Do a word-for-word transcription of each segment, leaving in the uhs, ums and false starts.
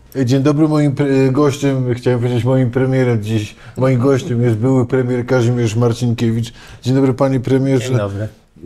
Dzień dobry, moim gościem, chciałem powiedzieć moim premierem dziś, moim gościem jest były premier Kazimierz Marcinkiewicz. Dzień dobry, panie premierze. Dzień dobry.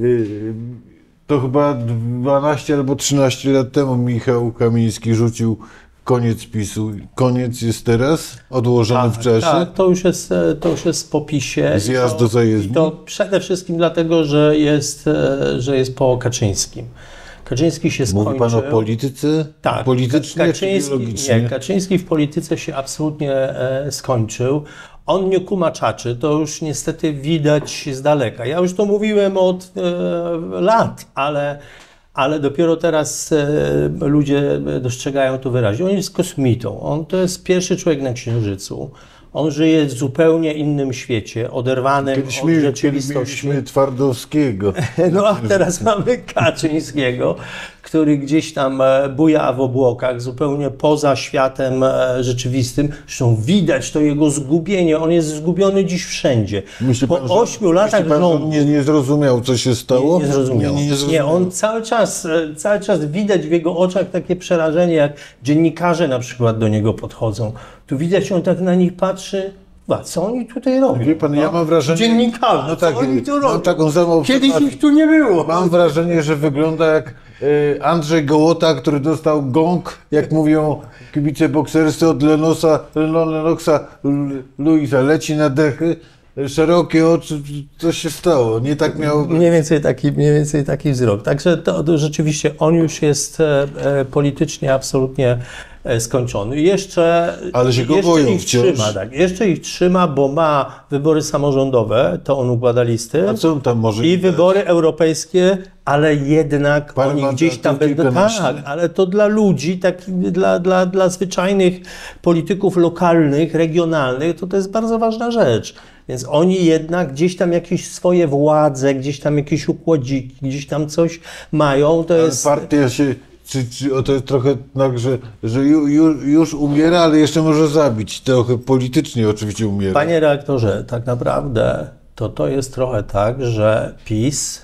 To chyba dwanaście albo trzynaście lat temu Michał Kamiński rzucił koniec PiSu. Koniec jest teraz? Odłożony tak, w czasie? Tak, to już jest, to już jest po PiSie. Zjazd do zajezdni? To przede wszystkim dlatego, że jest, że jest po Kaczyńskim. Kaczyński się skończył. Mówi pan o polityce? Tak. Politycznie Kaczyński, czy biologicznie? Nie, Kaczyński w polityce się absolutnie e, skończył. On nie kuma czaczy, to już niestety widać z daleka. Ja już to mówiłem od e, lat, ale, ale dopiero teraz e, ludzie dostrzegają to wyraźnie. On jest kosmitą. On to jest pierwszy człowiek na Księżycu. On żyje w zupełnie innym świecie, oderwanym Kiedyś od mi, rzeczywistości. Kiedyś mieliśmy Twardowskiego. No a teraz mamy Kaczyńskiego, który gdzieś tam buja w obłokach, zupełnie poza światem rzeczywistym. Zresztą widać to jego zgubienie. On jest zgubiony dziś wszędzie. Myśli Po pan, że- ośmiu latach myśli pan, że rządu. nie, nie zrozumiał, co się stało? Nie, nie zrozumiał. Nie, nie, Nie, zrozumiał. on cały czas, cały czas widać w jego oczach takie przerażenie, jak dziennikarze na przykład do niego podchodzą. Tu widać, on tak na nich patrzy. A co oni tutaj robią? Wie pan, ja mam wrażenie... Dziennikarze, no tak, co oni tu mam robią? taką samą Kiedyś obserwację. ich tu nie było. Mam wrażenie, że wygląda jak y, Andrzej Gołota, który dostał gong, jak mówią kibice bokserscy od Lenosa, Lennoxa, Luisa, leci na dechy, szerokie oczy, co się stało? Nie tak miał... Mniej więcej taki, mniej więcej taki wzrok. Także to, to rzeczywiście on już jest e, e, politycznie absolutnie e, skończony. Jeszcze, Ale się go jeszcze boją ich wciąż. trzyma, tak. Jeszcze ich trzyma, bo ma wybory samorządowe, to on układa listy. A co on tam może... I wybory europejskie, ale jednak Parę oni mandatów, gdzieś tam będą. kilkanaście. Tak, ale to dla ludzi, tak, dla, dla, dla zwyczajnych polityków lokalnych, regionalnych, to to jest bardzo ważna rzecz. Więc oni jednak gdzieś tam jakieś swoje władze, gdzieś tam jakieś układziki, gdzieś tam coś mają. To Ale jest. partia się... Czy, czy, o, to jest trochę tak, że, że ju, ju, już umiera, ale jeszcze może zabić. Trochę politycznie oczywiście umiera. Panie redaktorze, tak naprawdę to to jest trochę tak, że PiS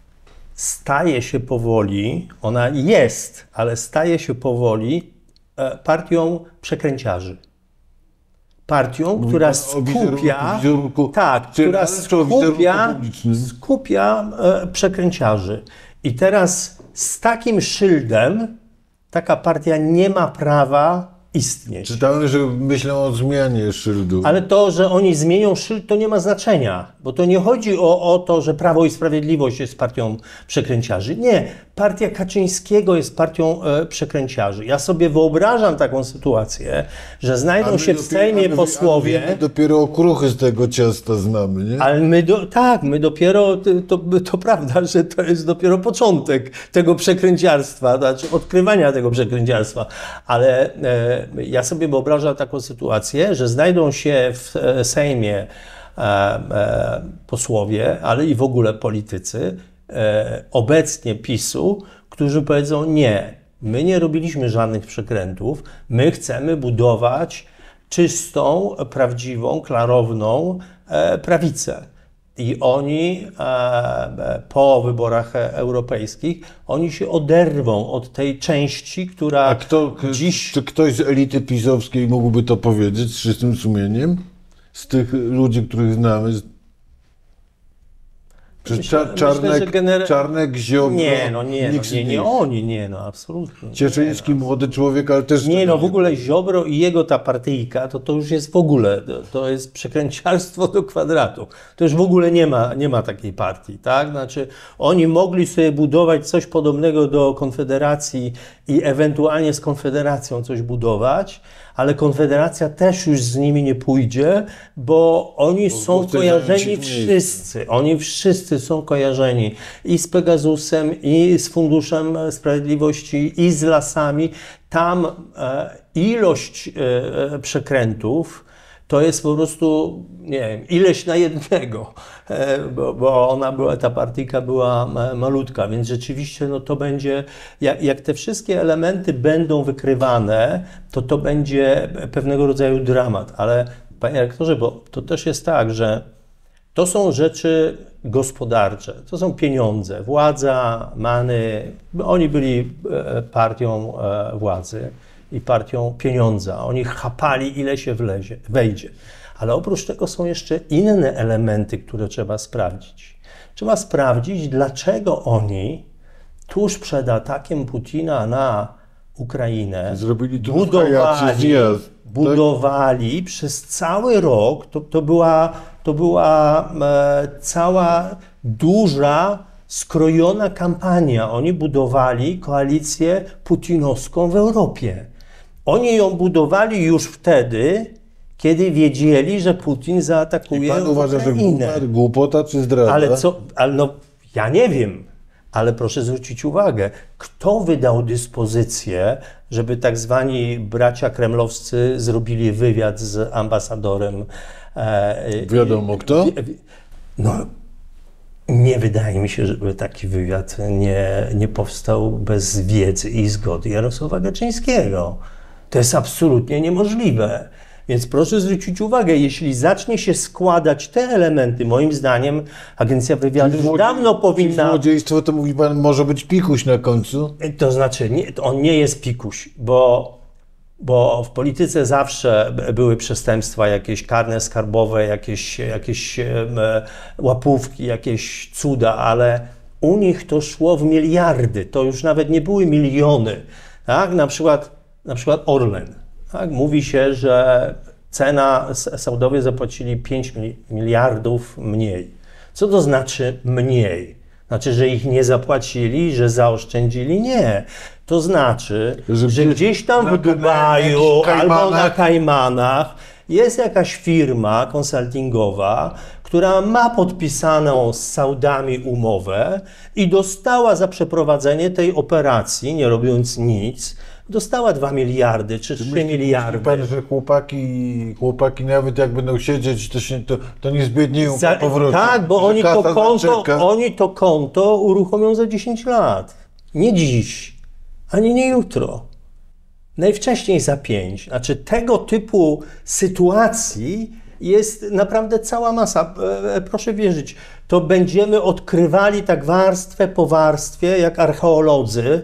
staje się powoli, ona jest, ale staje się powoli e, partią przekręciarzy. Partią, Mówi która pan o wizerunku- skupia, wizerunku tak, czy- która ale czy o wizerunku skupia, publicznym? skupia e, przekręciarzy. I teraz z takim szyldem taka partia nie ma prawa istnieć. Czytałem, że myślą o zmianie szyldu. Ale to, że oni zmienią szyld, to nie ma znaczenia, bo to nie chodzi o, o to, że Prawo i Sprawiedliwość jest partią przekręciarzy. Nie, partia Kaczyńskiego jest partią e, przekręciarzy. Ja sobie wyobrażam taką sytuację, że znajdą A my się w dopiero- Sejmie a my- posłowie, a my dopiero okruchy z tego ciasta znamy, nie? ale my, do, tak, my dopiero, to, to prawda, że to jest dopiero początek tego przekręciarstwa, znaczy odkrywania tego przekręciarstwa, ale e, ja sobie wyobrażam taką sytuację, że znajdą się w e, Sejmie e, e, posłowie, ale i w ogóle politycy e, obecnie PiSu, którzy powiedzą nie, my nie robiliśmy żadnych przekrętów, my chcemy budować czystą, prawdziwą, klarowną e, prawicę. I oni e, po wyborach europejskich, oni się oderwą od tej części, która A kto, k- dziś... czy ktoś z elity pisowskiej mógłby to powiedzieć z czystym sumieniem? Z tych ludzi, których znamy? Czy Myślę- Cza- Czarnek, myślę, że gener- Czarnek, Ziobro, Nie, no nie, no, nikt z nie, nie nich. oni, nie, no absolutnie. Cieszyński, młody człowiek, ale też... Nie, no w ogóle Ziobro i jego ta partyjka, to to już jest w ogóle, to, to jest przekręciarstwo do kwadratu. To już w ogóle nie ma, nie ma takiej partii, tak? Znaczy oni mogli sobie budować coś podobnego do Konfederacji i ewentualnie z Konfederacją coś budować, ale Konfederacja też już z nimi nie pójdzie, bo oni Bo- są bo chce kojarzeni zająć ich miejsce. wszyscy. Oni wszyscy są kojarzeni i z Pegasusem, i z Funduszem Sprawiedliwości, i z lasami. Tam e, ilość e, przekrętów to jest po prostu, nie wiem, ileś na jednego, e, bo, bo ona była, ta partyjka była ma- malutka, więc rzeczywiście no to będzie, jak, jak te wszystkie elementy będą wykrywane, to to będzie pewnego rodzaju dramat, ale panie rektorze, bo to też jest tak, że to są rzeczy gospodarcze, to są pieniądze, władza, many, oni byli e, partią e, władzy i partią pieniądza. Oni chapali, ile się wlezie, wejdzie. Ale oprócz tego są jeszcze inne elementy, które trzeba sprawdzić. Trzeba sprawdzić, dlaczego oni tuż przed atakiem Putina na Ukrainę Zrobili tu budowali, zjazd, tak? budowali przez cały rok, to, to była, to była e, cała duża, skrojona kampania. Oni budowali koalicję putinowską w Europie. Oni ją budowali już wtedy, kiedy wiedzieli, że Putin zaatakuje Pan uważa, że Ukrainę. głupota, głupota czy zdrada? Ale co, ale no, ja nie wiem, ale proszę zwrócić uwagę, kto wydał dyspozycję, żeby tak zwani bracia kremlowscy zrobili wywiad z ambasadorem. E, Wiadomo kto? No, nie wydaje mi się, żeby taki wywiad nie, nie powstał bez wiedzy i zgody Jarosława Kaczyńskiego. To jest absolutnie niemożliwe. Więc proszę zwrócić uwagę, jeśli zacznie się składać te elementy, moim zdaniem Agencja Wywiadu już dawno powinna... Złodziejstwo to mówi pan, może być pikuś na końcu? To znaczy, nie, to on nie jest pikuś, bo, bo w polityce zawsze były przestępstwa jakieś karne, skarbowe, jakieś, jakieś e, łapówki, jakieś cuda, ale u nich to szło w miliardy, to już nawet nie były miliony. Tak? Na przykład, na przykład Orlen. Tak? Mówi się, że cena, Saudowie zapłacili pięć miliardów mniej. Co to znaczy mniej? Znaczy, że ich nie zapłacili, że zaoszczędzili? Nie. To znaczy, że, że gdzieś tam w Dubaju albo na Kajmanach jest jakaś firma konsultingowa, która ma podpisaną z Saudami umowę i dostała za przeprowadzenie tej operacji, nie robiąc nic, dostała dwa miliardy czy trzy miliardy. Pan, że chłopaki, chłopaki nawet jak będą siedzieć, to, się, to, to nie zbiednieją Za, po powrocie. Tak, bo oni to, konto, oni to konto uruchomią za dziesięć lat. Nie dziś, ani nie jutro. Najwcześniej za pięć. Znaczy tego typu sytuacji jest naprawdę cała masa. Proszę wierzyć, to będziemy odkrywali tak warstwę po warstwie, jak archeolodzy.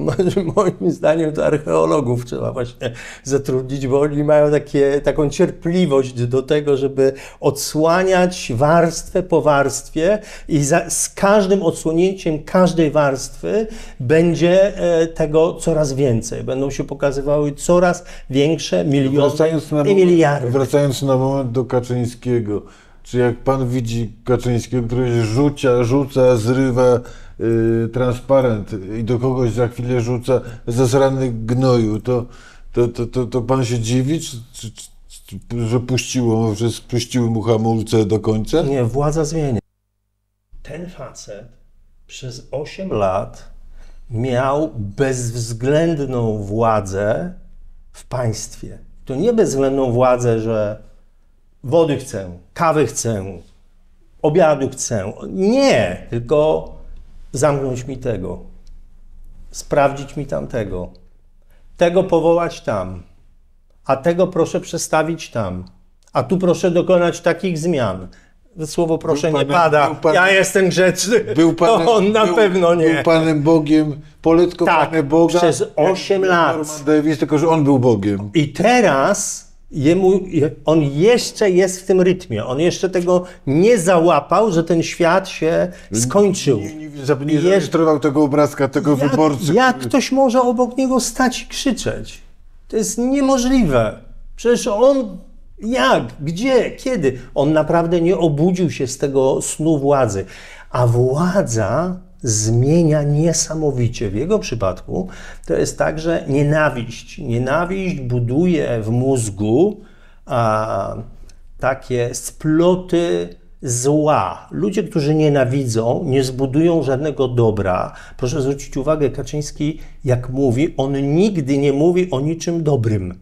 Moim zdaniem to archeologów trzeba właśnie zatrudnić, bo oni mają takie, taką cierpliwość do tego, żeby odsłaniać warstwę po warstwie i za, z każdym odsłonięciem każdej warstwy będzie tego coraz więcej. Będą się pokazywały coraz większe miliony i miliardy. Wracając na moment do Kaczyńskiego. Czy jak pan widzi Kaczyńskiego, który rzucia, rzuca, zrywa y, transparent i do kogoś za chwilę rzuca zasrany gnoju, to, to, to, to, to pan się dziwi, czy, czy, czy, że puściło, że spuściły mu hamulce do końca? Nie, władza zmienia. Ten facet przez osiem lat miał bezwzględną władzę w państwie. To nie bezwzględną władzę, że wody chcę, kawy chcę, obiadu chcę. Nie, tylko zamknąć mi tego, sprawdzić mi tamtego, tego powołać tam, a tego proszę przestawić tam, a tu proszę dokonać takich zmian. Słowo proszę panem, nie pada, pan, ja jestem grzeczny, był panem, to on na był, pewno nie. Był Panem Bogiem, poletko Tak, Pane Boga. przez osiem lat. Norman Davis, tylko że on był Bogiem. I teraz jemu, on jeszcze jest w tym rytmie, on jeszcze tego nie załapał, że ten świat się skończył. Nie, nie, nie, nie zarejestrował tego obrazka, tego jak, wyborcy. Jak który... ktoś może obok niego stać i krzyczeć? To jest niemożliwe. Przecież on, jak, gdzie, kiedy? On naprawdę nie obudził się z tego snu władzy. A władza zmienia niesamowicie. W jego przypadku to jest tak, że nienawiść. Nienawiść buduje w mózgu a, takie sploty zła. Ludzie, którzy nienawidzą, nie zbudują żadnego dobra. Proszę zwrócić uwagę, Kaczyński, jak mówi, on nigdy nie mówi o niczym dobrym.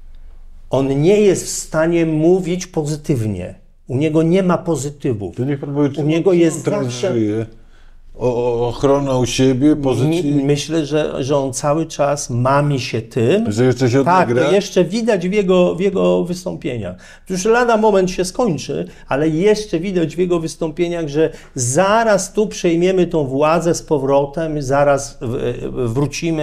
On nie jest w stanie mówić pozytywnie. U niego nie ma pozytywów. To niech pan powie, U niego jest teraz zawsze... żyje. O, o ochroną siebie, pozycji... Myślę, że, że on cały czas mami się tym. Że jeszcze się Tak, odegra? to jeszcze widać w jego, w jego wystąpieniach. Już lada moment się skończy, ale jeszcze widać w jego wystąpieniach, że zaraz tu przejmiemy tą władzę z powrotem, zaraz w, wrócimy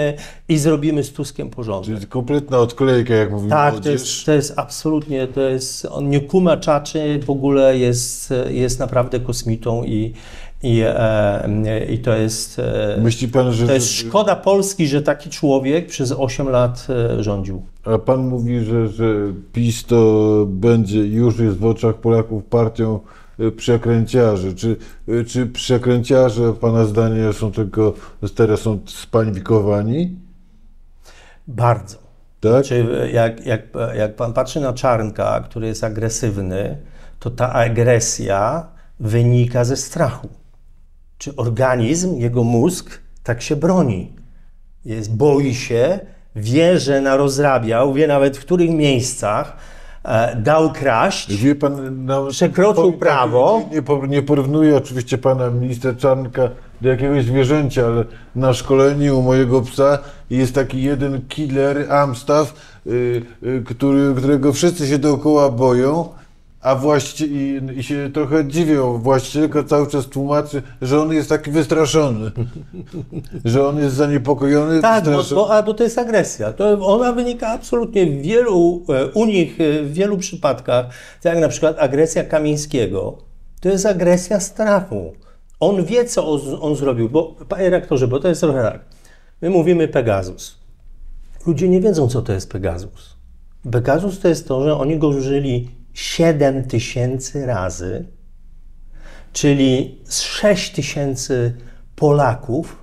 i zrobimy z Tuskiem porządek. Czyli kompletna odklejka, jak mówi Tak, to młodzież. jest, to jest absolutnie, to jest, on nie kuma czaczy, w ogóle jest, jest naprawdę kosmitą i, i, e, i to jest, e, Myśli pan, że... to jest że- szkoda Polski, że taki człowiek przez osiem lat e, rządził. A pan mówi, że, że PiS to będzie, już jest w oczach Polaków partią y, przekręciarzy. Czy, y, czy przekręciarze, pana zdanie, są tylko, teraz są spańwikowani? Bardzo. Tak? Czy jak, jak, jak pan patrzy na Czarnka, który jest agresywny, to ta agresja wynika ze strachu. Czy organizm, jego mózg tak się broni. Jest, boi się, wie, że narozrabiał, wie nawet w których miejscach e, dał kraść. Wie pan, no, Przekroczył powiem tak, prawo. Nie, nie, po- nie porównuję oczywiście pana ministra Czarnka do jakiegoś zwierzęcia, ale na szkoleniu u mojego psa jest taki jeden killer, Amstaff, y, y, który, którego wszyscy się dookoła boją, a właści i, i się trochę dziwią. Właścicielka cały czas tłumaczy, że on jest taki wystraszony, że on jest zaniepokojony, Tak, bo, wystraszony. bo, a, bo to jest agresja. To ona wynika absolutnie w wielu, e, u nich e, w wielu przypadkach, tak jak na przykład agresja Kamińskiego, to jest agresja strachu. On wie, co on, on zrobił, bo panie rektorze, bo to jest trochę tak. My mówimy Pegasus. Ludzie nie wiedzą, co to jest Pegasus. Pegasus to jest to, że oni go użyli siedem tysięcy razy, czyli z sześć tysięcy Polaków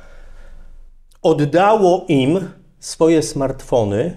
oddało im swoje smartfony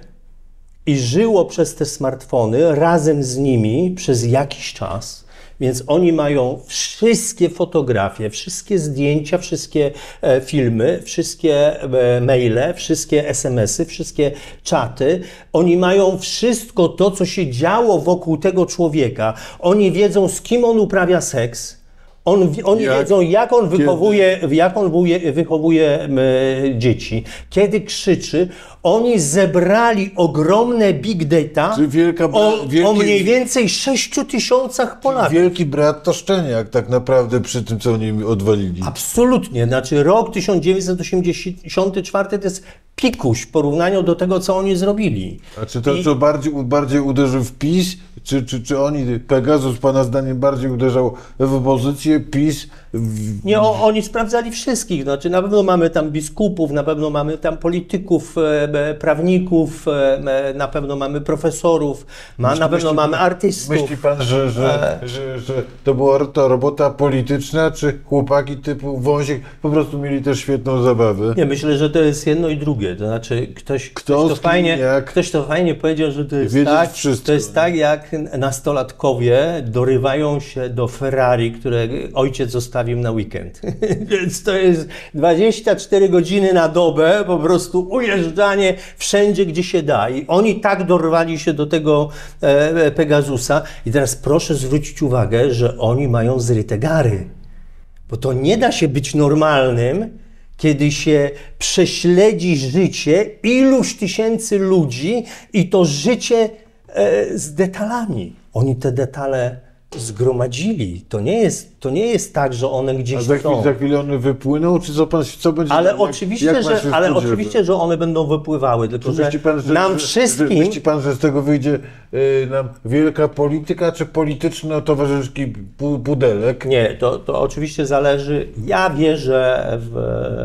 i żyło przez te smartfony razem z nimi przez jakiś czas. Więc oni mają wszystkie fotografie, wszystkie zdjęcia, wszystkie e, filmy, wszystkie e, maile, wszystkie es em esy, wszystkie czaty. Oni mają wszystko to, co się działo wokół tego człowieka. Oni wiedzą, z kim on uprawia seks. On, oni Jak? wiedzą, jak on Kiedy? wychowuje, jak on wuje, wychowuje e, dzieci, kiedy krzyczy. Oni zebrali ogromne big data Czy wielka, o, wielki, o mniej więcej sześciu tysiącach Polaków. wielki brat to szczeniak tak naprawdę przy tym, co oni odwalili. Absolutnie. Znaczy rok tysiąc dziewięćset osiemdziesiąty czwarty to jest pikuś w porównaniu do tego, co oni zrobili. A czy to I- co bardziej, bardziej uderzył w PiS, czy, czy, czy oni, Pegasus pana zdaniem bardziej uderzał w opozycję, PiS w... Nie, o, oni sprawdzali wszystkich. Znaczy, na pewno mamy tam biskupów, na pewno mamy tam polityków, e, prawników, e, na pewno mamy profesorów, ma, na pewno mamy artystów. Myśli pan, że, że, że, że to była to robota polityczna, czy chłopaki typu Wąsik po prostu mieli też świetną zabawę? Nie, myślę, że to jest jedno i drugie. To znaczy, ktoś, Kto ktoś, z to, kim, fajnie, jak? ktoś to fajnie powiedział, że to jest, Wiedzieć tak, wszystko, to jest nie? tak, jak nastolatkowie dorywają się do Ferrari, które ojciec zostawił na weekend. Więc to jest dwadzieścia cztery godziny na dobę, po prostu ujeżdżanie wszędzie, gdzie się da. I oni tak dorwali się do tego e, Pegasusa. I teraz proszę zwrócić uwagę, że oni mają zryte gary. Bo to nie da się być normalnym, kiedy się prześledzi życie iluś tysięcy ludzi i to życie e, z detalami. Oni te detale zgromadzili. To nie jest, to nie jest tak, że one A gdzieś za, chwilę, są. za chwilę one wypłyną, czy co, pan, co będzie? Ale jak, oczywiście, jak pan że, się ale spodziewa? oczywiście, że one będą wypływały, tylko że, Myśli pan, że, nam że, wszystkim... Że, myśli pan, że z tego wyjdzie y, nam wielka polityka, czy polityczno-towarzyski pu- pudelek? Nie, to, to oczywiście zależy. Ja wierzę w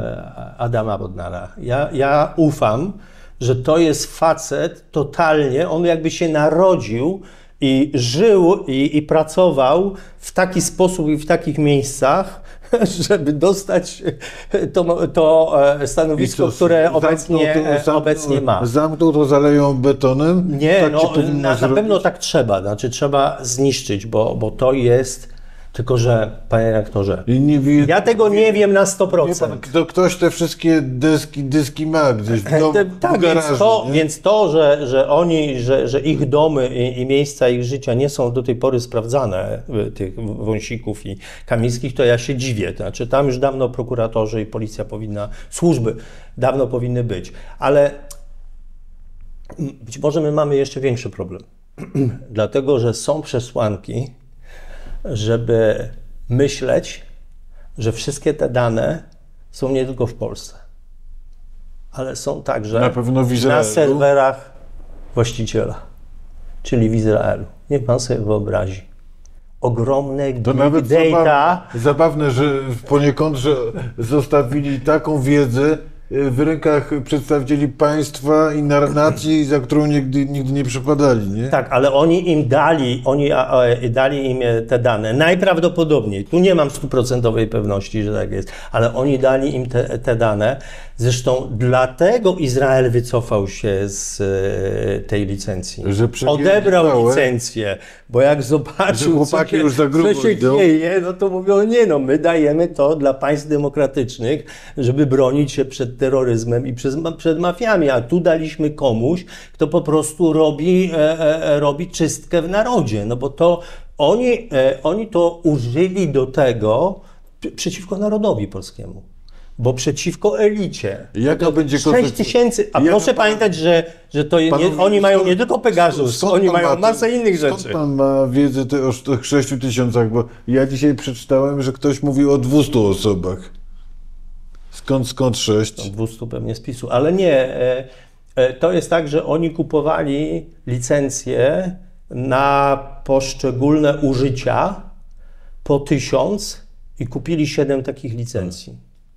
Adama Bodnara. Ja, ja ufam, że to jest facet totalnie, on jakby się narodził i żył i, i pracował w taki sposób i w takich miejscach, żeby dostać to, to stanowisko, I co, które zamknął obecnie, to- zamknął- obecnie ma. Zamknął to, zaleją betonem? Nie, tak się no, powinno na, na zrobić? pewno tak trzeba, znaczy trzeba zniszczyć, bo, bo to jest, tylko że, panie rektorze, I nie wie, ja tego nie wiem na sto wie pan, procent. kto, ktoś te wszystkie deski, dyski ma gdzieś w domu, Te- w tak, garażu, więc to, nie? więc to że, że oni, że, że ich domy i, i miejsca ich życia nie są do tej pory sprawdzane, y, tych Wąsików i Kamińskich, to ja się dziwię. To znaczy, tam już dawno prokuratorzy i policja powinna, służby dawno powinny być. Ale być może my mamy jeszcze większy problem. Dlatego, że są przesłanki, żeby myśleć, że wszystkie te dane są nie tylko w Polsce. ale są także Na pewno w na Izraelu. serwerach właściciela, czyli w Izraelu. Niech pan sobie wyobrazi. Ogromne To big nawet data. zabawne, zabawne, że poniekąd, że zostawili taką wiedzę w rękach przedstawicieli państwa i nacji, za którą nigdy, nigdy nie przepadali, nie? Tak, ale oni im dali, oni a, a, dali im te dane. Najprawdopodobniej, tu nie mam stuprocentowej pewności, że tak jest, ale oni dali im te, te dane. Zresztą dlatego Izrael wycofał się z e, tej licencji. Że przegięli Odebrał całe. licencję, bo jak zobaczył, Że chłopaki co się, już za grubo co się idą. dzieje, no to mówią, nie no, my dajemy to dla państw demokratycznych, żeby bronić się przed terroryzmem i przed, przed mafiami, a tu daliśmy komuś, kto po prostu robi, e, e, robi czystkę w narodzie, no bo to oni, e, oni to użyli do tego przeciwko narodowi polskiemu. Bo przeciwko elicie. Jaka to będzie sześć konsekwencja? tysięcy. A Jaka proszę pan- pamiętać, że, że to nie, Panowie, oni mają skąd- nie tylko Pegasus, skąd oni pan mają ma- masę innych skąd rzeczy. pan ma wiedzę te, o tych sześciu tysiącach? Bo ja dzisiaj przeczytałem, że ktoś mówił o dwustu osobach. Skąd, skąd sześć? dwieście pewnie spisu, ale nie. e, e, To jest tak, że oni kupowali licencje na poszczególne użycia po tysiąc i kupili siedem takich licencji.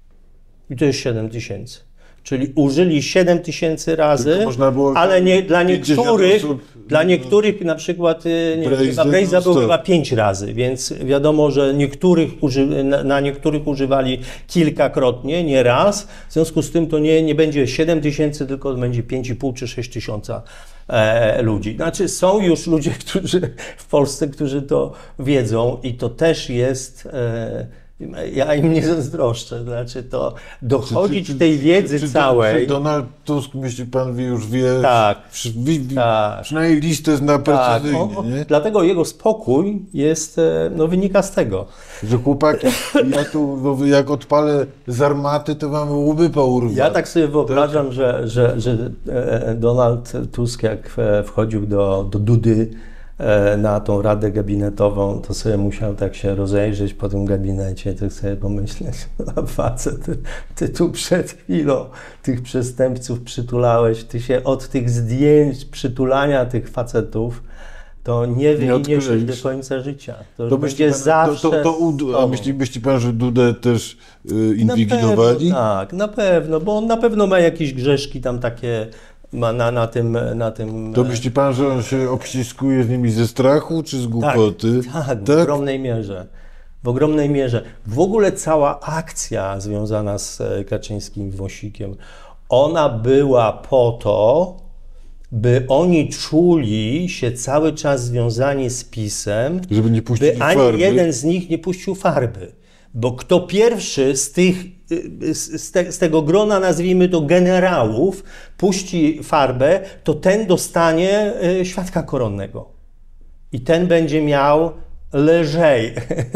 I to jest siedem tysięcy. Czyli użyli siedem tysięcy razy, Tylko można było ale nie, dla pięćdziesiąt niektórych, osób, dla no. niektórych na przykład y, nie, Braze chyba Braze'a non był stop. chyba pięć razy, więc wiadomo, że niektórych uży, na, na niektórych używali kilkakrotnie, nie raz. W związku z tym to nie, nie będzie siedem tysięcy, tylko będzie pięć i pół czy sześć tysiąca e, ludzi. Znaczy są już ludzie, którzy w Polsce, którzy to wiedzą i to też jest... E, ja im nie zazdroszczę, znaczy to dochodzić Czy- czy- tej wiedzy czy- czy- całej. Czy Donald Tusk, myśli pan, wie, już wie, Tak. przy, wi, wi, Tak. przynajmniej listę zna Tak, precyzyjnie, o, o, nie? dlatego jego spokój jest, e, no, wynika z tego. Że chłopaki, ja tu, no, jak odpalę z armaty, to mamy łby pourwać. Ja tak sobie wyobrażam, że, że, że e, Donald Tusk, jak e, wchodził do, do Dudy e, na tą radę gabinetową, to sobie musiał tak się rozejrzeć po tym gabinecie, tak sobie pomyśleć, a facet, ty, ty tu przed chwilą tych przestępców przytulałeś, ty się od tych zdjęć przytulania tych facetów to nie wyjdziesz odkleisz. do końca życia. To, To już myśli będzie pan, zawsze to, to, to, z ud- a tobą. myśli, myśli pan, że Dudę też y, Na inwigilowali? pewno, tak, na pewno, bo on na pewno ma jakieś grzeszki tam takie ma na, na tym... Na tym To myśli pan, że on się obściskuje z nimi ze strachu, czy z głupoty? Tak, w ogromnej mierze. W ogromnej mierze. W ogóle cała akcja związana z e, Kaczyńskim i Wąsikiem, ona była po to, by oni czuli się cały czas związani z PiS-em, Żeby nie puścić by ani farby? jeden z nich nie puścił farby. Bo kto pierwszy z, tych, y, z, z, te, z tego grona, nazwijmy to generałów, puści farbę, to ten dostanie y, świadka koronnego. I ten będzie miał lżej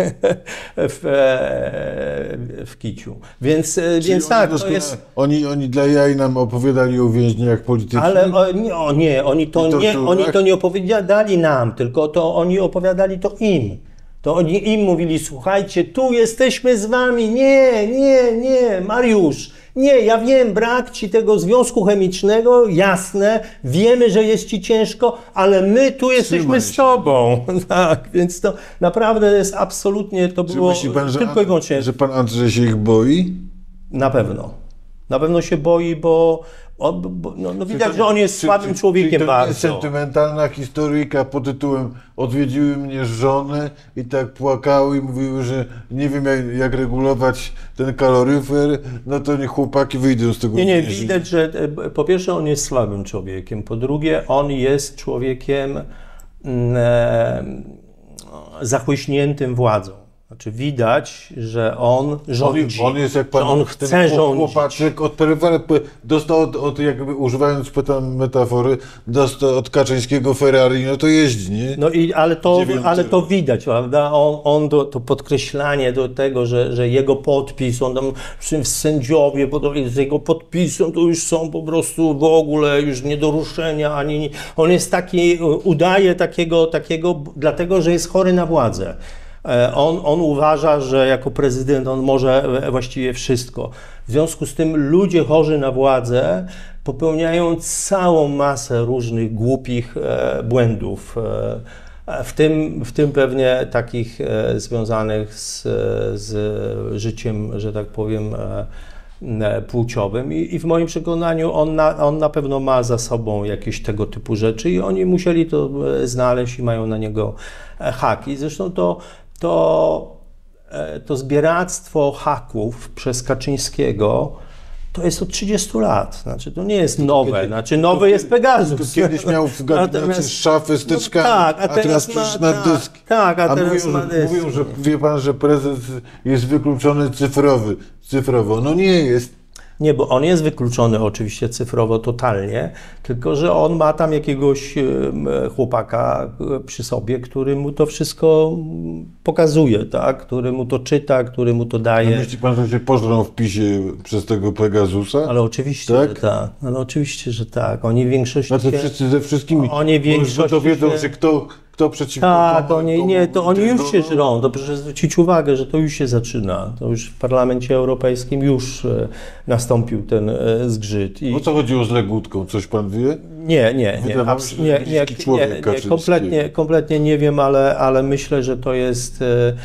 w, e, w kiciu. Więc, e, Czyli więc oni tak, to doskonale- jest... Oni, oni dla jaj nam opowiadali o więźniach politycznych. Ale o, nie, o, nie, oni to I nie, torturach? oni to nie opowiadali nam, tylko to oni opowiadali to im. To oni im mówili, słuchajcie, tu jesteśmy z wami, nie, nie, nie, Mariusz, nie, ja wiem, brak ci tego związku chemicznego, jasne, wiemy, że jest ci ciężko, ale my tu jesteśmy Trzymaj z się. tobą. Tak, więc to naprawdę jest absolutnie, to Czy było myśli pan, że, tylko i wyłącznie, że pan Andrzej się ich boi? na pewno. Na pewno się boi, bo, o, bo no, no widać, to- że on jest czy- słabym czy- człowiekiem czyli to nie jest bardzo. sentymentalna historyjka pod tytułem odwiedziły mnie żony i tak płakały i mówiły, że nie wiem jak, jak regulować ten kaloryfer, no to niech chłopaki wyjdą z tego Nie, nie, więzienia. widać, że e, po pierwsze on jest słabym człowiekiem, po drugie on jest człowiekiem mm, e, zachłyśniętym władzą. Znaczy widać, że on rządzi, On, on jest jak pan, że on ten chce chłop- rządzić. chłopaczek od Perewala, dostał od, od, jakby używając tam metafory, dostał od Kaczyńskiego Ferrari, no to jeździ, nie? No i, ale, to, Dziewiąty ale to rok. widać, prawda? On, on to, to podkreślanie do tego, że, że jego podpis, on tam sędziowie, bo to z jego podpisem to już są po prostu w ogóle już nie do ruszenia, ani on jest taki, udaje takiego, takiego, dlatego, że jest chory na władzę. On, on uważa, że jako prezydent on może właściwie wszystko. W związku z tym ludzie chorzy na władzę popełniają całą masę różnych głupich błędów, w tym, w tym pewnie takich związanych z, z życiem, że tak powiem, płciowym. I, i w moim przekonaniu on na, on na pewno ma za sobą jakieś tego typu rzeczy i oni musieli to znaleźć i mają na niego haki. Zresztą to, to, to zbieractwo haków przez Kaczyńskiego to jest od trzydziestu lat. Znaczy, to nie jest nowe. Kiedy, znaczy, nowy jest Pegasus. Kiedyś miał w gabinecie szafy z teczkami, no, tak, a, a teraz, teraz przecież ma, na tak, dysk. Tak, a, a teraz mówią, ma dysk. mówią, że wie pan, że prezes jest wykluczony cyfrowy, cyfrowo. No nie jest. Nie, bo on jest wykluczony oczywiście cyfrowo totalnie, tylko że on ma tam jakiegoś chłopaka przy sobie, który mu to wszystko pokazuje, tak? Który mu to czyta, który mu to daje. A myśli pan, że się pożrą w PiSie przez tego Pegasusa? Ale oczywiście, tak? że tak. Ale oczywiście, że tak. Oni w większości Znaczy się... wszyscy ze wszystkimi. Oni w większości dowiedzą się... się, kto, kto przeciwko Tak, komu, oni, komu, nie, to oni tego, już się żrą. To proszę zwrócić uwagę, że to już się zaczyna. To już w Parlamencie Europejskim już e, nastąpił ten e, zgrzyt. I... O co chodziło z Legutką? Coś pan wie? Nie, nie, nie, Wydawało abs- się, nie, że nie, bliski człowiek nie, nie Kaczyński. kompletnie, kompletnie nie wiem, ale, ale myślę, że to jest,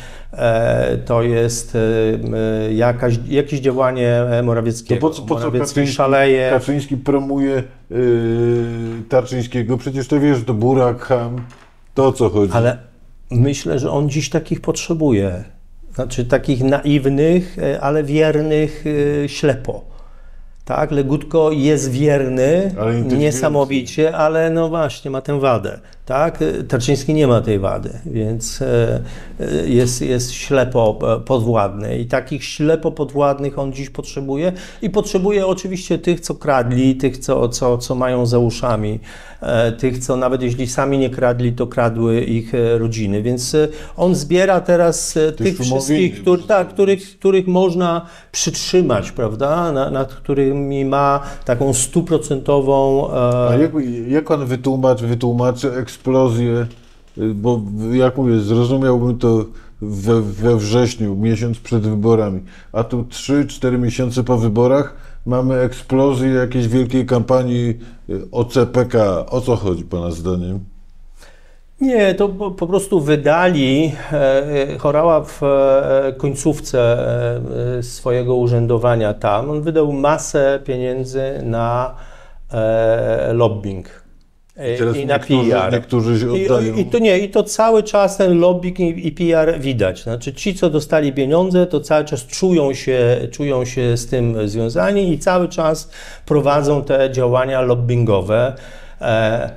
e, to jest e, jakaś, jakieś działanie Morawieckiego. To po co, po co Morawiecki Kaczyński, szaleje. Kaczyński promuje yy, Tarczyńskiego? Przecież to wiesz, to burak, ham, to o co chodzi? Ale myślę, że on dziś takich potrzebuje. Znaczy takich naiwnych, e, ale wiernych e, ślepo. Tak, Legutko jest wierny, Ale niesamowicie, ale no właśnie ma tę wadę. Tak? Tarczyński nie ma tej wady, więc jest, jest ślepo podwładny i takich ślepo podwładnych on dziś potrzebuje i potrzebuje oczywiście tych, co kradli, tych, co, co, co mają za uszami, tych, co nawet jeśli sami nie kradli, to kradły ich rodziny, więc on zbiera teraz tych, tych wszystkich, który, tak, których, których można przytrzymać, prawda, nad, nad którymi ma taką stuprocentową... A jak, jak on wytłumaczy, wytłumaczy eksplozję, bo jak mówię, zrozumiałbym to we, we wrześniu, miesiąc przed wyborami, a tu trzy cztery miesiące po wyborach mamy eksplozję jakiejś wielkiej kampanii o C P K. O co chodzi pana zdaniem? Nie, to po, po prostu wydali, e, Horała w e, końcówce e, swojego urzędowania tam, on wydał masę pieniędzy na e, lobbying. I, i na niektórzy, P R. Niektórzy się oddają. I, I to nie, i to cały czas ten lobbying i, i P R widać. Znaczy ci, co dostali pieniądze, to cały czas czują się, czują się z tym związani i cały czas prowadzą te działania lobbingowe. E,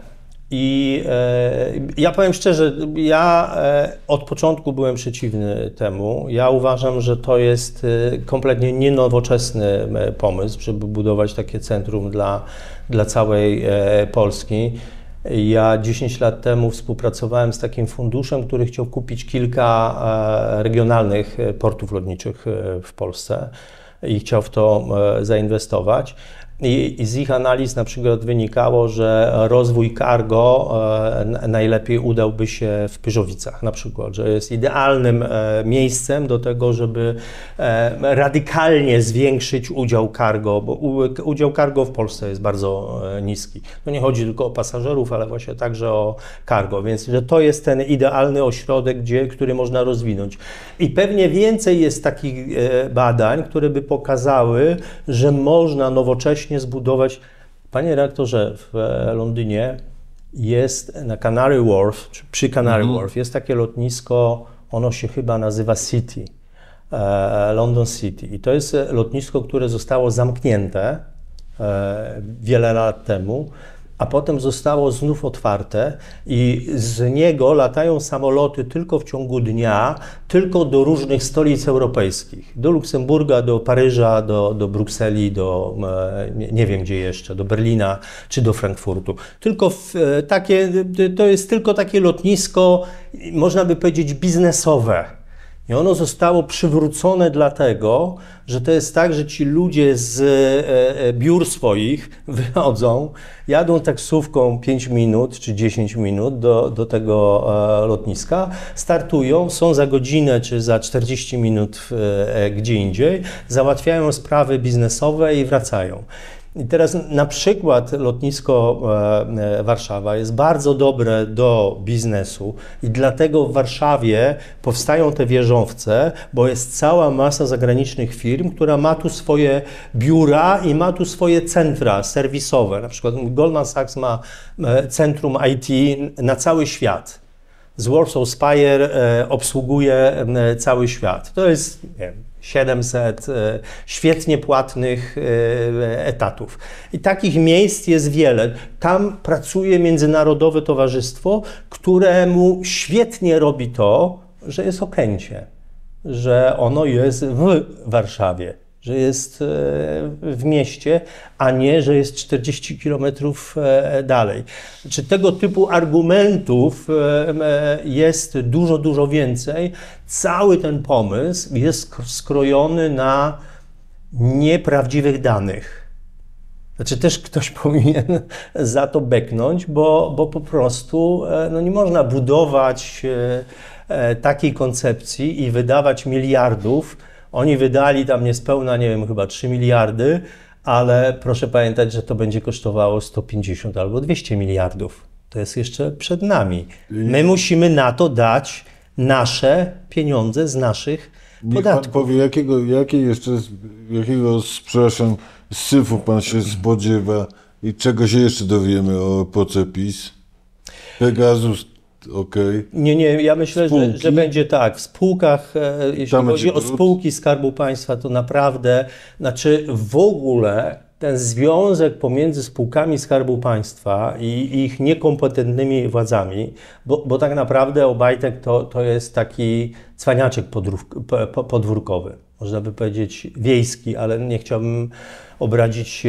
I e, ja powiem szczerze, ja e, od początku byłem przeciwny temu. Ja uważam, że to jest e, kompletnie nienowoczesny e, pomysł, żeby budować takie centrum dla, dla całej e, Polski. Ja dziesięć lat temu współpracowałem z takim funduszem, który chciał kupić kilka e, regionalnych portów lotniczych e, w Polsce i chciał w to e, zainwestować. I, I z ich analiz na przykład wynikało, że rozwój cargo e, najlepiej udałby się w Pyrzowicach na przykład, że jest idealnym e, miejscem do tego, żeby e, radykalnie zwiększyć udział cargo, bo u, udział cargo w Polsce jest bardzo e, niski. To nie chodzi tylko o pasażerów, ale właśnie także o cargo, więc że to jest ten idealny ośrodek, gdzie, który można rozwinąć. I pewnie więcej jest takich e, badań, które by pokazały, że można nowocześnie zbudować. Panie redaktorze, w Londynie jest na Canary Wharf, czy przy Canary mm. Wharf, jest takie lotnisko, ono się chyba nazywa City, e, London City. I to jest lotnisko, które zostało zamknięte e, wiele lat temu, a potem zostało znów otwarte i z niego latają samoloty tylko w ciągu dnia, tylko do różnych stolic europejskich. Do Luksemburga, do Paryża, do, do Brukseli, do nie, nie wiem gdzie jeszcze, do Berlina czy do Frankfurtu. Tylko w, takie, to jest tylko takie lotnisko, można by powiedzieć biznesowe. I ono zostało przywrócone dlatego, że to jest tak, że ci ludzie z e, biur swoich wychodzą, jadą taksówką pięć minut czy dziesięć minut do, do tego e, lotniska, startują, są za godzinę czy za czterdzieści minut e, gdzie indziej, załatwiają sprawy biznesowe i wracają. I teraz na przykład lotnisko Warszawa jest bardzo dobre do biznesu i dlatego w Warszawie powstają te wieżowce, bo jest cała masa zagranicznych firm, która ma tu swoje biura i ma tu swoje centra serwisowe. Na przykład Goldman Sachs ma centrum I T na cały świat. Z Warsaw Spire obsługuje cały świat. To jest, nie wiem, siedemset świetnie płatnych etatów. I takich miejsc jest wiele. Tam pracuje Międzynarodowe Towarzystwo, któremu świetnie robi to, że jest Okęcie, że ono jest w Warszawie, że jest w mieście, a nie, że jest czterdzieści kilometrów dalej. Czy tego typu argumentów jest dużo, dużo więcej. Cały ten pomysł jest skrojony na nieprawdziwych danych. Znaczy też ktoś powinien za to beknąć, bo, bo po prostu no nie można budować takiej koncepcji i wydawać miliardów. Oni wydali tam niespełna, nie wiem, chyba trzy miliardy, ale proszę pamiętać, że to będzie kosztowało sto pięćdziesiąt albo dwieście miliardów. To jest jeszcze przed nami. My musimy na to dać nasze pieniądze z naszych Niech podatków. pan powie, jakiego, jakiej jeszcze, jakiego, przepraszam, syfu pan się spodziewa i czego się jeszcze dowiemy o epoce PiS? Pegasus, okej. Okay. Nie, nie, ja myślę, że, że będzie tak. W spółkach, jeśli Tam chodzi o brud. spółki Skarbu Państwa, to naprawdę, znaczy w ogóle ten związek pomiędzy spółkami Skarbu Państwa i ich niekompetentnymi władzami, bo, bo tak naprawdę Obajtek to, to jest taki cwaniaczek podrów, podwórkowy, można by powiedzieć wiejski, ale nie chciałbym obrazić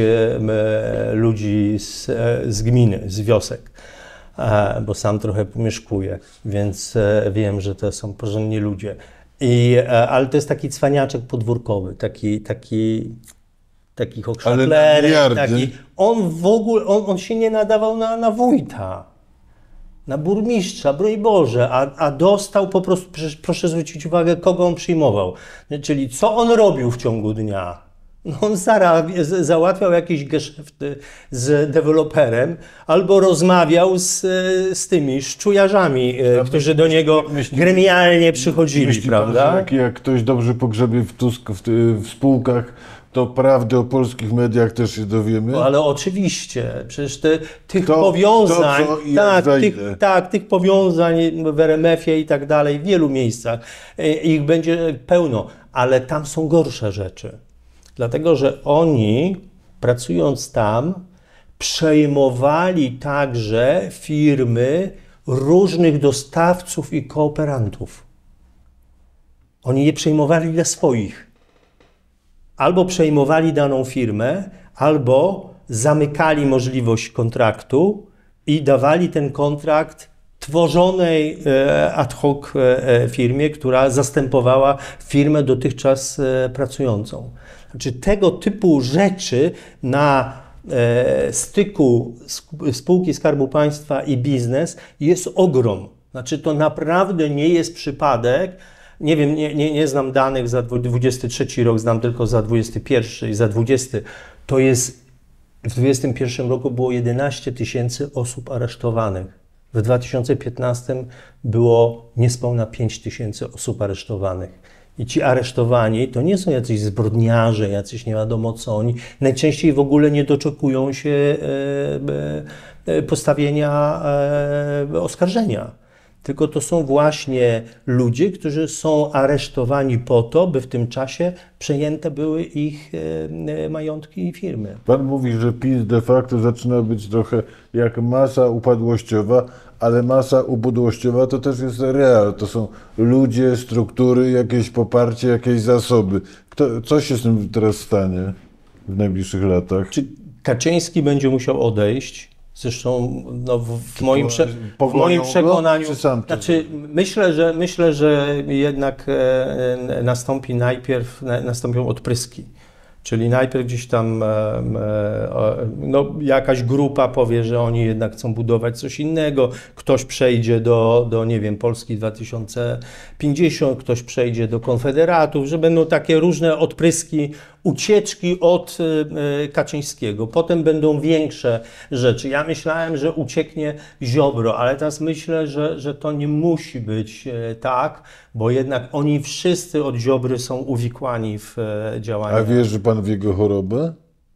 ludzi z, z gminy, z wiosek, bo sam trochę pomieszkuję, więc wiem, że to są porządni ludzie. I, ale to jest taki cwaniaczek podwórkowy, taki, taki taki hochsztaplerek, taki. On w ogóle, on, on się nie nadawał na, na wójta, na burmistrza, broń Boże, a, a dostał po prostu, proszę zwrócić uwagę, kogo on przyjmował, czyli co on robił w ciągu dnia. No on zarabia, załatwiał jakieś geszefty z deweloperem albo rozmawiał z, z tymi szczujarzami, ja którzy do niego myśli, gremialnie przychodzili, myśli prawda? Pan, że jak, jak ktoś dobrze pogrzebie w, Tusk, w, w spółkach, to prawdy o polskich mediach też się dowiemy? No, ale oczywiście, przecież te, tych kto, powiązań, kto, co i tak, jak tych, tak, tych powiązań w R M F-ie i tak dalej, w wielu miejscach, ich będzie pełno, ale tam są gorsze rzeczy. Dlatego, że oni, pracując tam, przejmowali także firmy różnych dostawców i kooperantów. Oni je przejmowali dla swoich. Albo przejmowali daną firmę, albo zamykali możliwość kontraktu i dawali ten kontrakt tworzonej ad hoc firmie, która zastępowała firmę dotychczas pracującą. Znaczy tego typu rzeczy na styku spółki Skarbu Państwa i biznes jest ogrom. Znaczy to naprawdę nie jest przypadek. Nie wiem, nie, nie, nie znam danych za dwudziesty trzeci rok, znam tylko za dwudziesty pierwszy i za dwudziesty. To jest, w dwudziestym pierwszym roku było jedenaście tysięcy osób aresztowanych. W dwa tysiące piętnastym było niespełna pięć tysięcy osób aresztowanych. I ci aresztowani to nie są jacyś zbrodniarze, jacyś nie wiadomo co oni. Najczęściej w ogóle nie doczekują się e, e, postawienia e, oskarżenia. Tylko to są właśnie ludzie, którzy są aresztowani po to, by w tym czasie przejęte były ich e, majątki i firmy. Pan mówi, że PiS de facto zaczyna być trochę jak masa upadłościowa, ale masa upadłościowa to też jest real. To są ludzie, struktury, jakieś poparcie, jakieś zasoby. Kto, co się z tym teraz stanie w najbliższych latach? Czy Kaczyński będzie musiał odejść Zresztą no, w, w, moim, prze, w Pogonią moim przekonaniu, go, czy sam to znaczy myślę, że myślę, że jednak e, nastąpi najpierw, na, nastąpią odpryski. Czyli najpierw gdzieś tam e, e, no, jakaś grupa powie, że oni jednak chcą budować coś innego, ktoś przejdzie do, do nie wiem, Polski dwa tysiące pięćdziesiąt, ktoś przejdzie do Konfederatów, że będą takie różne odpryski, ucieczki od e, Kaczyńskiego. Potem będą większe rzeczy. Ja myślałem, że ucieknie Ziobro, ale teraz myślę, że, że to nie musi być e, tak, bo jednak oni wszyscy od Ziobry są uwikłani w e, działania. A wierzy pan w jego chorobę?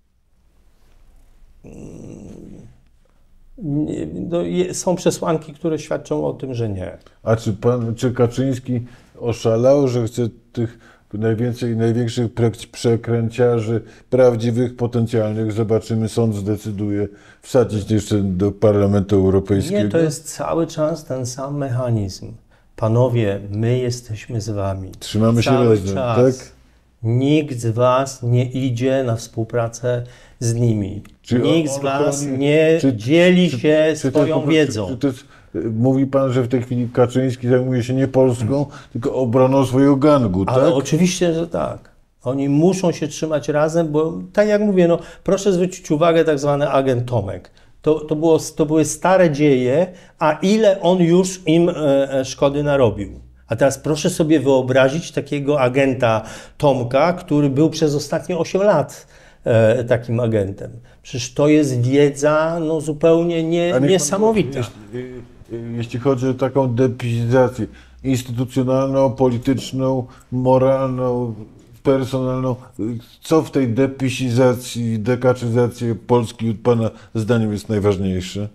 Nie, no, je, są przesłanki, które świadczą o tym, że nie. A czy pan, czy Kaczyński oszalał, że chce tych najwięcej, największych pre- przekręciarzy, prawdziwych, potencjalnych, zobaczymy, sąd zdecyduje, wsadzić jeszcze do Parlamentu Europejskiego? Nie, to jest cały czas ten sam mechanizm. Panowie, my jesteśmy z wami. Trzymamy się cały razem, czas. tak? Nikt z was nie idzie na współpracę z nimi. Czy Nikt on- z was on- nie czy- dzieli czy- się czy to jest swoją po prostu- wiedzą. Czy to jest, mówi pan, że w tej chwili Kaczyński zajmuje się nie Polską, tylko obroną swojego gangu, Ale tak? oczywiście, że tak. Oni muszą się trzymać razem, bo tak jak mówię, no, proszę zwrócić uwagę, tak zwany agent Tomek. To, to, było, to były stare dzieje, a ile on już im e, szkody narobił. A teraz proszę sobie wyobrazić takiego agenta Tomka, który był przez ostatnie osiem lat e, takim agentem. Przecież to jest wiedza no, zupełnie nie, A niech pan niesamowita. powie, Jeśli, jeśli chodzi o taką depizizację instytucjonalną, polityczną, moralną, personalną, co w tej depizizacji, dekaczyzacji Polski pana zdaniem jest najważniejsze?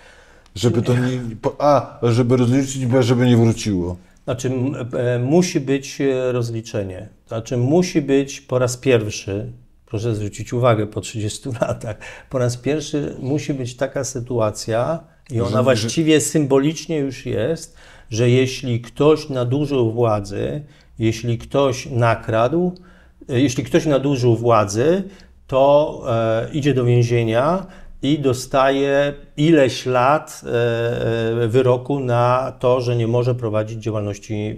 Żeby to nie... A, żeby rozliczyć, B, żeby nie wróciło. Znaczy m, e, musi być e, rozliczenie. Znaczy musi być po raz pierwszy, proszę zwrócić uwagę po trzydziestu latach, po raz pierwszy musi być taka sytuacja i ona Że- właściwie symbolicznie już jest, że jeśli ktoś nadużył władzy, jeśli ktoś nakradł, e, jeśli ktoś nadużył władzy, to e, idzie do więzienia i dostaje ileś lat e, wyroku na to, że nie może prowadzić działalności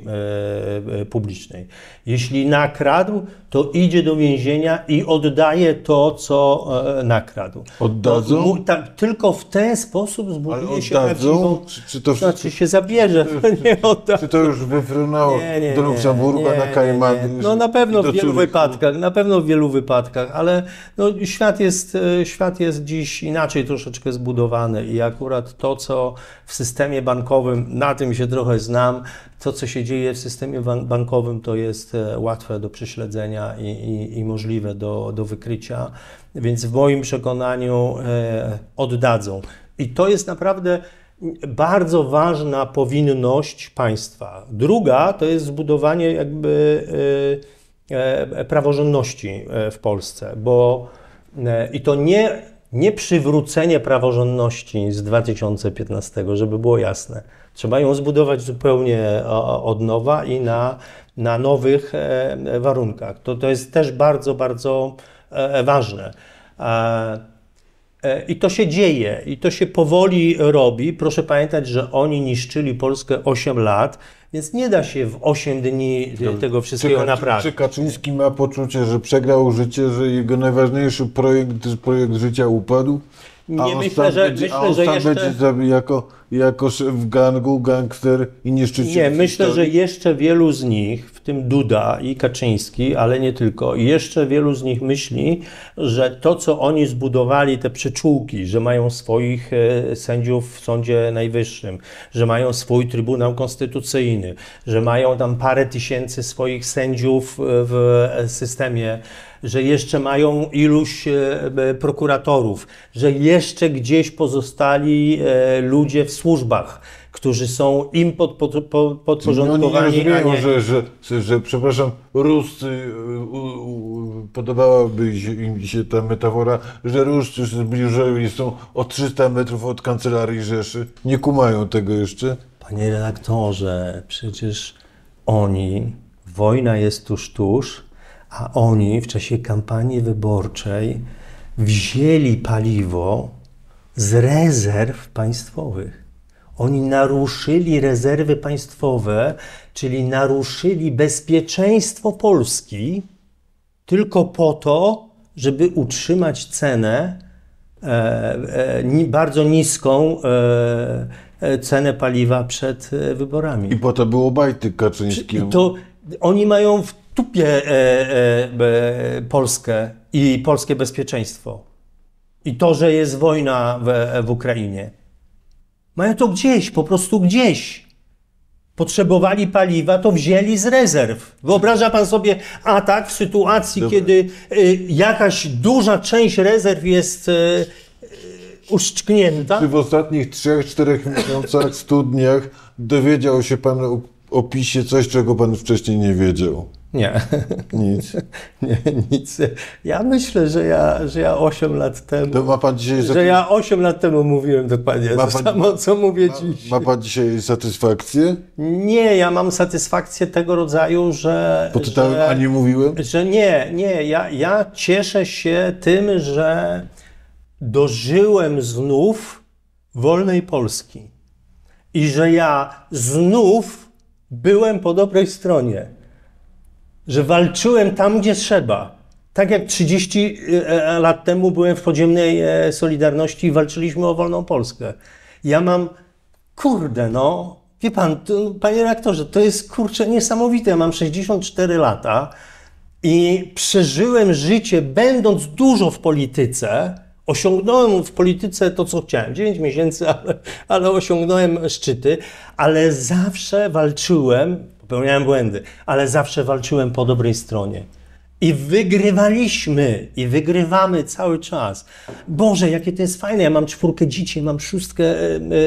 e, publicznej. Jeśli nakradł, to idzie do więzienia i oddaje to, co e, nakradł. Oddadzą? To, mu, tak, tylko w ten sposób zbuduje Ale się oddadzą? prawdziwą... Czy, czy to Znaczy wszystko, się zabierze, nie odda. czy to już wyfrunęło Nie, nie, do nie, Luksemburga nie, na nie, Kajmany? nie. No na pewno i do w wielu Zurychu? wypadkach, na pewno w wielu wypadkach, ale no, świat, jest, e, świat jest dziś inaczej troszeczkę zbudowany i akurat to, co w systemie bankowym, na tym się trochę znam, to, co się dzieje w systemie ban- bankowym, to jest e, łatwe do prześledzenia i, i, i możliwe do, do wykrycia, więc w moim przekonaniu e, oddadzą. I to jest naprawdę bardzo ważna powinność państwa. Druga to jest zbudowanie jakby e, e, praworządności e, w Polsce, bo e, i to nie, nie przywrócenie praworządności z dwa tysiące piętnastego, żeby było jasne. Trzeba ją zbudować zupełnie o, od nowa i na, na nowych e, warunkach. To, to jest też bardzo, bardzo e, ważne. E, I to się dzieje, i to się powoli robi. Proszę pamiętać, że oni niszczyli Polskę osiem lat, więc nie da się w osiem dni tego wszystkiego Czy, naprawić. czy Kaczyński ma poczucie, że przegrał życie, że jego najważniejszy projekt, projekt życia upadł? A Nie on myślę, sam że, będzie, a myślę, on że sam jeszcze... będzie za- jako, jako szef gangu, gangster i niszczyciel Nie, myślę, że historii? jeszcze wielu z nich, w tym Duda i Kaczyński, ale nie tylko, jeszcze wielu z nich myśli, że to, co oni zbudowali, te przyczółki, że mają swoich e, sędziów w Sądzie Najwyższym, że mają swój Trybunał Konstytucyjny, że mają tam parę tysięcy swoich sędziów w systemie, że jeszcze mają iluś e, prokuratorów, że jeszcze gdzieś pozostali e, ludzie w służbach, którzy są im pod, pod, pod, Oni nie podporządkowani, a rozumieją, nie... że, że, że, że, przepraszam, Ruscy, u, u, podobałaby się im się ta metafora, że Ruscy zbliżają są o trzysta metrów od kancelarii Rzeszy. Nie kumają tego jeszcze. Panie redaktorze, przecież oni, wojna jest tuż, tuż, a oni w czasie kampanii wyborczej wzięli paliwo z rezerw państwowych. Oni naruszyli rezerwy państwowe, czyli naruszyli bezpieczeństwo Polski tylko po to, żeby utrzymać cenę, e, e, ni, bardzo niską e, e, cenę paliwa przed e, wyborami. I po to było bajty Kaczyńskiemu. I to oni mają w tupie e, e, e, Polskę i polskie bezpieczeństwo. I to, że jest wojna w, w Ukrainie. Mają to gdzieś, po prostu gdzieś. Potrzebowali paliwa, to wzięli z rezerw. Wyobraża pan sobie atak w sytuacji, Dobra. kiedy y, jakaś duża część rezerw jest y, y, uszczknięta? Czy w ostatnich trzech, czterech miesiącach, studniach dowiedział się pan o, o PiSie coś, czego pan wcześniej nie wiedział? Nie. Nic. Nie, nic. Ja myślę, że ja, że ja osiem lat temu... To ma pan dzisiaj... Że ja osiem lat temu mówiłem dokładnie Ma to pan- samo, co mówię ma, dziś. ma pan dzisiaj satysfakcję? Nie, ja mam satysfakcję tego rodzaju, że... Poczytałem, że... a nie mówiłem? Że nie, nie, ja, ja cieszę się tym, że dożyłem znów wolnej Polski i że ja znów byłem po dobrej stronie, że walczyłem tam, gdzie trzeba. Tak jak trzydzieści lat temu byłem w podziemnej e, Solidarności i walczyliśmy o wolną Polskę. Ja mam, kurde no, wie pan, to, panie redaktorze, to jest kurczę niesamowite. Ja mam sześćdziesiąt cztery lata i przeżyłem życie, będąc dużo w polityce. Osiągnąłem w polityce to, co chciałem. dziewięć miesięcy, ale, ale osiągnąłem szczyty, ale zawsze walczyłem, popełniałem błędy, ale zawsze walczyłem po dobrej stronie. I wygrywaliśmy, i wygrywamy cały czas. Boże, jakie to jest fajne. Ja mam czwórkę dzieci, mam szóstkę e,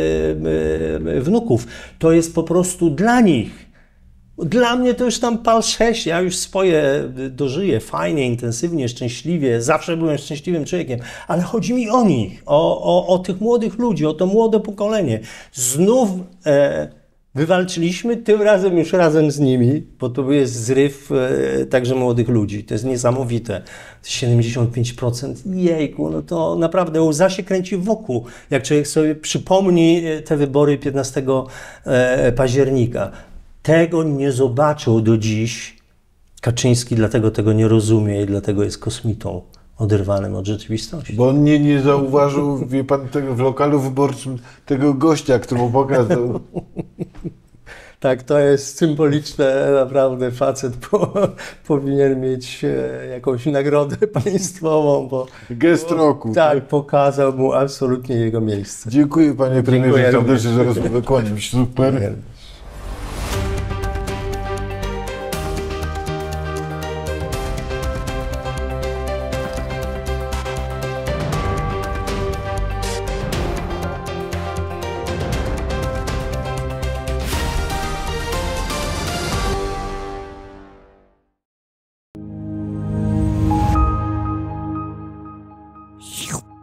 e, e, wnuków. To jest po prostu dla nich. Dla mnie to już tam pal sześć, ja już swoje dożyję fajnie, intensywnie, szczęśliwie. Zawsze byłem szczęśliwym człowiekiem, ale chodzi mi o nich, o, o, o tych młodych ludzi, o to młode pokolenie. Znów e, wywalczyliśmy, tym razem już razem z nimi, bo to jest zryw e, także młodych ludzi. To jest niesamowite. siedemdziesiąt pięć procent. Jejku, no to naprawdę łza się kręci wokół, jak człowiek sobie przypomni te wybory piętnastego października. Tego nie zobaczył do dziś Kaczyński, dlatego tego nie rozumie i dlatego jest kosmitą oderwanym od rzeczywistości. Bo on nie, nie zauważył, wie pan, tego, w lokalu wyborczym tego gościa, któremu pokazał. Tak, to jest symboliczne, naprawdę facet po, powinien mieć e, jakąś nagrodę państwową, bo Gest roku. tak, pokazał mu absolutnie jego miejsce. Dziękuję panie premierze Dziękuję serdecznie za również. rozmowę. Kłaniam się. Super. You.